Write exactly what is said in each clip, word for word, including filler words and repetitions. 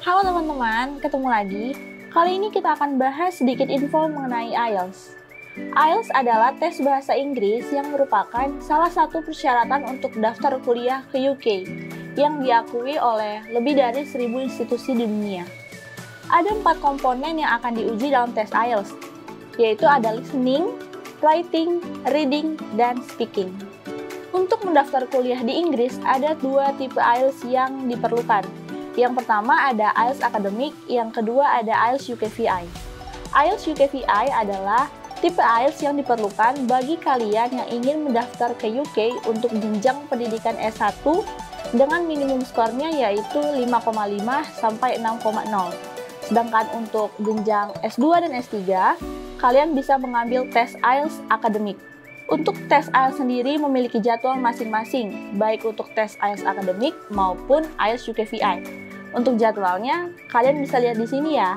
Halo teman-teman, ketemu lagi. Kali ini kita akan bahas sedikit info mengenai I E L T S. I E L T S adalah tes bahasa Inggris yang merupakan salah satu persyaratan untuk daftar kuliah ke U K yang diakui oleh lebih dari seribu institusi di dunia. Ada empat komponen yang akan diuji dalam tes I E L T S, yaitu ada listening, writing, reading, dan speaking. Untuk mendaftar kuliah di Inggris, ada dua tipe I E L T S yang diperlukan. Yang pertama ada I E L T S Academic, yang kedua ada I E L T S U K V I. I E L T S U K V I adalah tipe I E L T S yang diperlukan bagi kalian yang ingin mendaftar ke U K untuk jenjang pendidikan S satu dengan minimum skornya yaitu lima koma lima sampai enam koma nol. Sedangkan untuk jenjang S dua dan S tiga, kalian bisa mengambil tes I E L T S Academic. Untuk tes I E L T S sendiri memiliki jadwal masing-masing, baik untuk tes I E L T S Academic maupun I E L T S U K V I. Untuk jadwalnya, kalian bisa lihat di sini ya.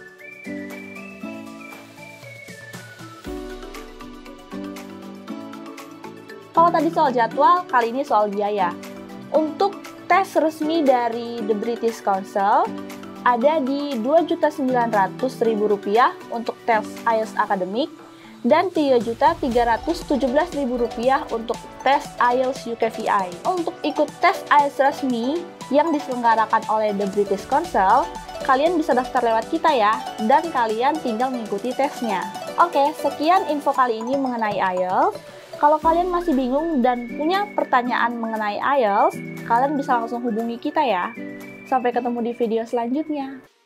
Kalau tadi soal jadwal, kali ini soal biaya. Untuk tes resmi dari The British Council, ada di dua juta sembilan ratus ribu rupiah untuk tes I E L T S Academic, dan tiga juta tiga ratus tujuh belas ribu rupiah untuk tes I E L T S U K V I. Untuk ikut tes I E L T S resmi yang diselenggarakan oleh The British Council, kalian bisa daftar lewat kita ya, dan kalian tinggal mengikuti tesnya. Oke, sekian info kali ini mengenai I E L T S. Kalau kalian masih bingung dan punya pertanyaan mengenai I E L T S, kalian bisa langsung hubungi kita ya. Sampai ketemu di video selanjutnya.